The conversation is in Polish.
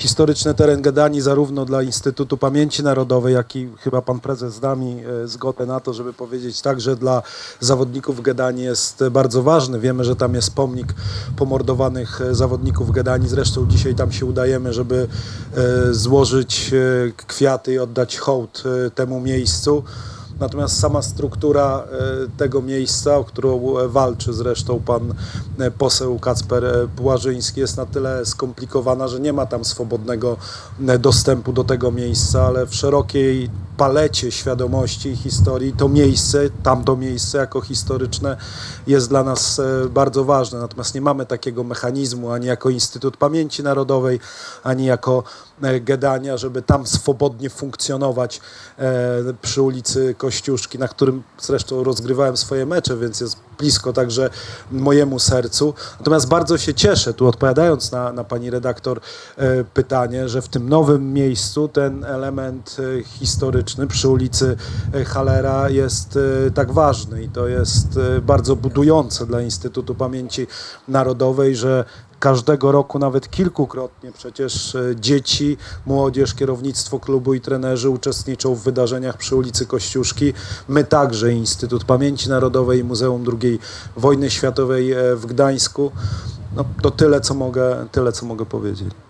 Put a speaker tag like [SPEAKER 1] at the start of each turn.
[SPEAKER 1] historyczny teren Gedanii zarówno dla Instytutu Pamięci Narodowej, jak i chyba pan prezes da mi zgodę na to, żeby powiedzieć także dla zawodników Gedanii jest bardzo ważny. Wiemy, że tam jest pomnik pomordowanych zawodników Gedanii. Zresztą dzisiaj tam się udajemy, żeby złożyć kwiaty i oddać hołd temu miejscu. Natomiast sama struktura tego miejsca, o którą walczy zresztą pan poseł Kacper Płażyński, jest na tyle skomplikowana, że nie ma tam swobodnego dostępu do tego miejsca, ale w szerokiej palecie świadomości i historii tamto miejsce jako historyczne jest dla nas bardzo ważne. Natomiast nie mamy takiego mechanizmu ani jako Instytut Pamięci Narodowej, ani jako Gedania, żeby tam swobodnie funkcjonować przy ulicy Kościuszki, na którym zresztą rozgrywałem swoje mecze, więc jest blisko także mojemu sercu. Natomiast bardzo się cieszę, tu odpowiadając na pani redaktor pytanie, że w tym nowym miejscu ten element historyczny przy ulicy Hallera jest tak ważny i to jest bardzo budujące dla Instytutu Pamięci Narodowej, że każdego roku, nawet kilkukrotnie przecież dzieci, młodzież, kierownictwo klubu i trenerzy uczestniczą w wydarzeniach przy ulicy Kościuszki. My także, Instytut Pamięci Narodowej i Muzeum II Wojny Światowej w Gdańsku. No, to tyle, co mogę powiedzieć.